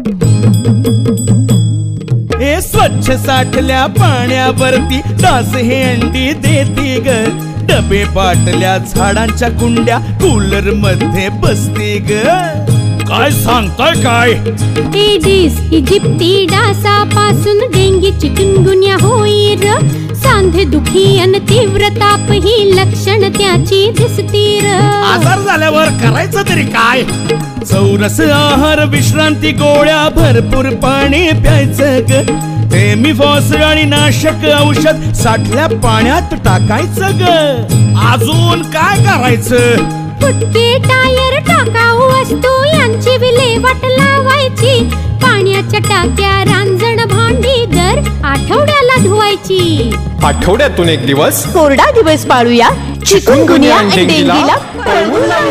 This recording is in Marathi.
हे स्वच्छ साठल्या पाण्यावरती डास हे अंडी देते ग. डबे बाटल्या झाडांच्या कुंड्या कूलर मध्ये बसते ग. काय सांगताय काय? एडिस इजिप्ती डासापासून डेंगी चिकनगुन्या होईल. सांधे दुखी अन तीव्र ताप ही लक्षण त्याची दिसतील. आजार झाल्यावर करायचं तरी काय? चौरस आहार, विश्रांती, गोळ्या, भरपूर पाणी प्यायचं ग. हेमिफॉस आणि नाशक औषध साठल्या पाण्यात टाकायचं ग. अजून काय करायचं? फुटके टायर, टाकाऊ वस्तू यांची विल्हेवाट लावायची. पाण्याच्या टाक्या, रांजण, भांडी दर आठवड्याला धुवायची. आठवड्यातून एक दिवस कोरडा दिवस पाळूया चिकनगुनिया आणि डेंगीला पळवून लावूया.